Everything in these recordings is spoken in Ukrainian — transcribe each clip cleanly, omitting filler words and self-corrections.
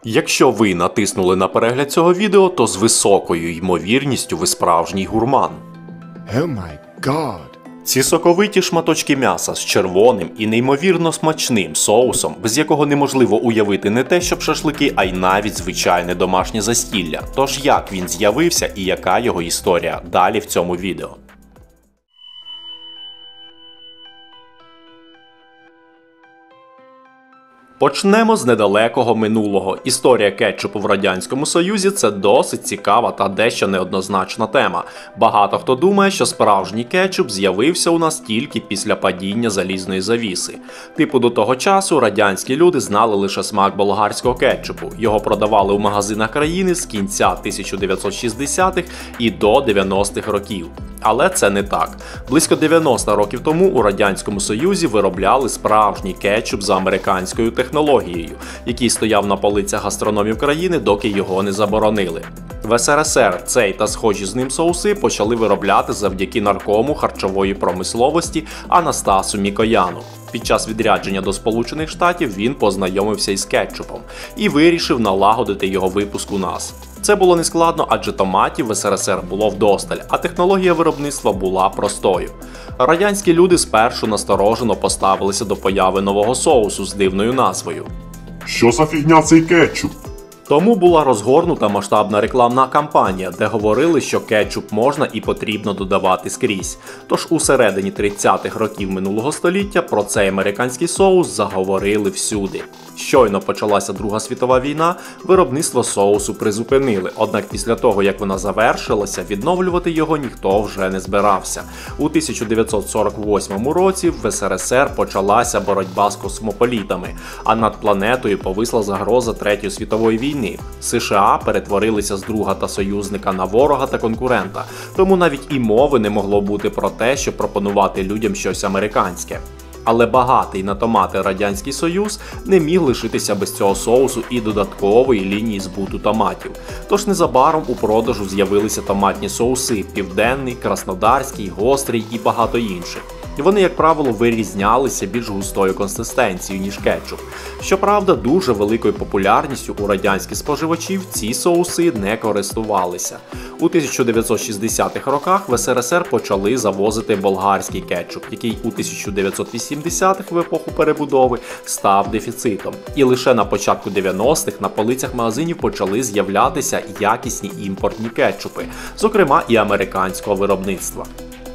Якщо ви натиснули на перегляд цього відео, то з високою ймовірністю ви справжній гурман. Oh my god. Ці соковиті шматочки м'яса з червоним і неймовірно смачним соусом, без якого неможливо уявити не те, щоб шашлики, а й навіть звичайне домашнє застілля. Тож як він з'явився і яка його історія? Далі в цьому відео. Почнемо з недалекого минулого. Історія кетчупу в Радянському Союзі – це досить цікава та дещо неоднозначна тема. Багато хто думає, що справжній кетчуп з'явився у нас тільки після падіння залізної завіси. До того часу радянські люди знали лише смак болгарського кетчупу. Його продавали у магазинах країни з кінця 1960-х і до 90-х років. Але це не так. Близько 90 років тому у Радянському Союзі виробляли справжній кетчуп за американською технологією, який стояв на полицях гастрономів країни, доки його не заборонили. В СРСР цей та схожі з ним соуси почали виробляти завдяки наркому харчової промисловості Анастасу Мікояну. Під час відрядження до Сполучених Штатів він познайомився із кетчупом і вирішив налагодити його випуск у нас. Це було нескладно, адже томатів в СРСР було вдосталь, а технологія виробництва була простою. Радянські люди спершу насторожено поставилися до появи нового соусу з дивною назвою. Що за фігня цей кетчуп? Тому була розгорнута масштабна рекламна кампанія, де говорили, що кетчуп можна і потрібно додавати скрізь. Тож у середині 30-х років минулого століття про цей американський соус заговорили всюди. Щойно почалася Друга світова війна, виробництво соусу призупинили, однак після того, як вона завершилася, відновлювати його ніхто вже не збирався. У 1948 році в СРСР почалася боротьба з космополітами, а над планетою повисла загроза Третьої світової війни. США перетворилися з друга та союзника на ворога та конкурента, тому навіть і мови не могло бути про те, щоб пропонувати людям щось американське. Але багатий на томати Радянський Союз не міг лишитися без цього соусу і додаткової лінії збуту томатів. Тож незабаром у продажу з'явилися томатні соуси – південний, краснодарський, гострий і багато інших. Вони, як правило, вирізнялися більш густою консистенцією, ніж кетчуп. Щоправда, дуже великою популярністю у радянських споживачів ці соуси не користувалися. У 1960-х роках в СРСР почали завозити болгарський кетчуп, який у 1980-х в епоху перебудови став дефіцитом. І лише на початку 90-х на полицях магазинів почали з'являтися якісні імпортні кетчупи, зокрема і американського виробництва.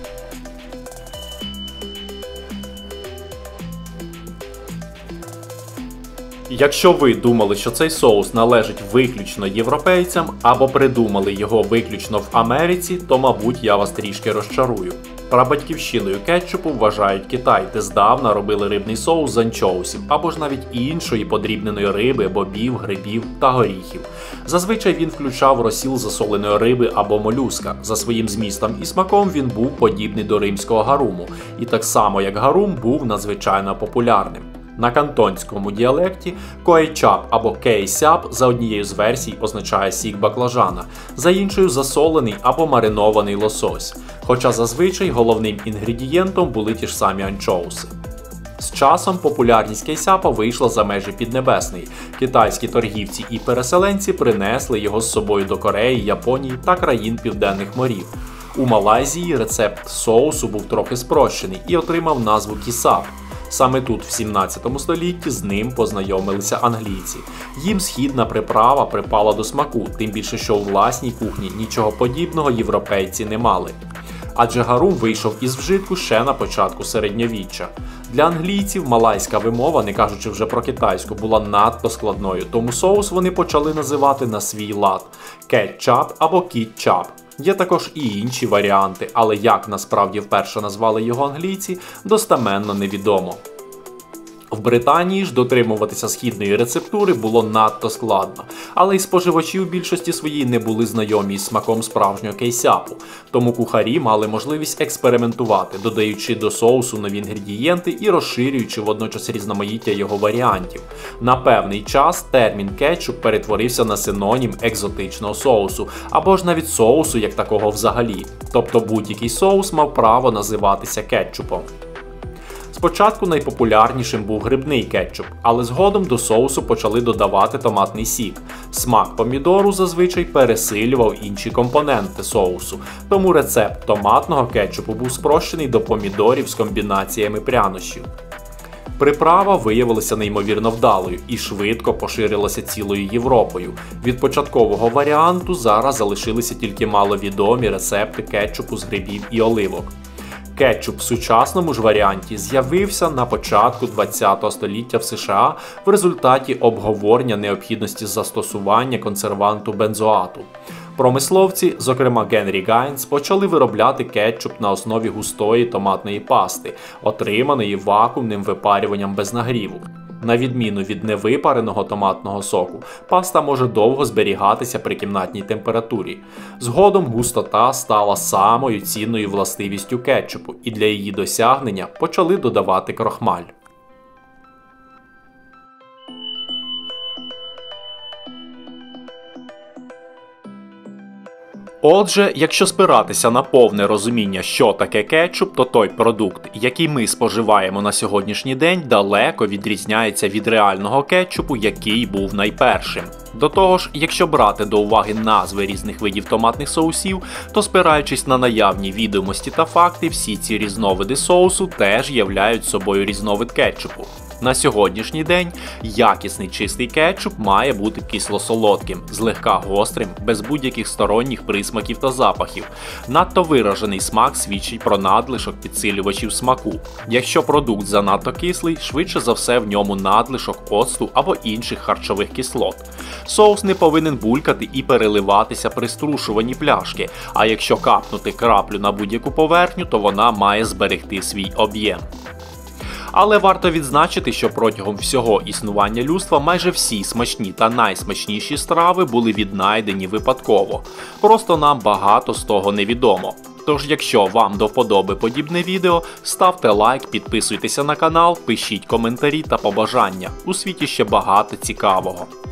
Якщо ви думали, що цей соус належить виключно європейцям або придумали його виключно в Америці, то, мабуть, я вас трішки розчарую. Прабатьківщиною кетчупу вважають Китай, де здавна робили рибний соус з анчоусів, або ж навіть іншої подрібненої риби, бобів, грибів та горіхів. Зазвичай він включав розсіл засоленої риби або молюска. За своїм змістом і смаком він був подібний до римського гаруму, і так само як гарум був надзвичайно популярним. На кантонському діалекті коейчап або кейсяп за однією з версій означає сік баклажана, за іншою засолений або маринований лосось, хоча зазвичай головним інгредієнтом були ті ж самі анчоуси. З часом популярність кейсяпа вийшла за межі Піднебесної. Китайські торгівці і переселенці принесли його з собою до Кореї, Японії та країн Південних морів. У Малайзії рецепт соусу був трохи спрощений і отримав назву кісап. Саме тут, в 17 столітті, з ним познайомилися англійці. Їм східна приправа припала до смаку, тим більше, що у власній кухні нічого подібного європейці не мали. Адже гарум вийшов із вжитку ще на початку середньовіччя. Для англійців малайська вимова, не кажучи вже про китайську, була надто складною, тому соус вони почали називати на свій лад – кетчап або кітчап. Є також і інші варіанти, але як насправді вперше назвали його англійці, достеменно невідомо. В Британії ж дотримуватися східної рецептури було надто складно, але й споживачі у більшості своїй не були знайомі із смаком справжнього кейсяпу, тому кухарі мали можливість експериментувати, додаючи до соусу нові інгредієнти і розширюючи водночас різноманіття його варіантів. На певний час термін кетчуп перетворився на синонім екзотичного соусу, або ж навіть соусу як такого взагалі, тобто будь-який соус мав право називатися кетчупом. Спочатку найпопулярнішим був грибний кетчуп, але згодом до соусу почали додавати томатний сік. Смак помідору зазвичай пересилював інші компоненти соусу, тому рецепт томатного кетчупу був спрощений до помідорів з комбінаціями прянощів. Приправа виявилася неймовірно вдалою і швидко поширилася цілою Європою. Від початкового варіанту зараз залишилися тільки маловідомі рецепти кетчупу з грибів і оливок. Кетчуп в сучасному ж варіанті з'явився на початку ХХ століття в США в результаті обговорення необхідності застосування консерванту бензоату. Промисловці, зокрема Генрі Гайнс, почали виробляти кетчуп на основі густої томатної пасти, отриманої вакуумним випарюванням без нагріву. На відміну від невипареного томатного соку, паста може довго зберігатися при кімнатній температурі. Згодом густота стала самою цінною властивістю кетчупу, і для її досягнення почали додавати крохмаль. Отже, якщо спиратися на повне розуміння, що таке кетчуп, то той продукт, який ми споживаємо на сьогоднішній день, далеко відрізняється від реального кетчупу, який був найпершим. До того ж, якщо брати до уваги назви різних видів томатних соусів, то спираючись на наявні відомості та факти, всі ці різновиди соусу теж являють собою різновид кетчупу. На сьогоднішній день якісний чистий кетчуп має бути кисло-солодким, злегка гострим, без будь-яких сторонніх присмаків та запахів. Надто виражений смак свідчить про надлишок підсилювачів смаку. Якщо продукт занадто кислий, швидше за все в ньому надлишок оцту або інших харчових кислот. Соус не повинен булькати і переливатися при струшуванні пляшки, а якщо капнути краплю на будь-яку поверхню, то вона має зберегти свій об'єм. Але варто відзначити, що протягом всього існування людства майже всі смачні та найсмачніші страви були віднайдені випадково. Просто нам багато з того невідомо. Тож, якщо вам до вподоби подібне відео, ставте лайк, підписуйтеся на канал, пишіть коментарі та побажання. У світі ще багато цікавого.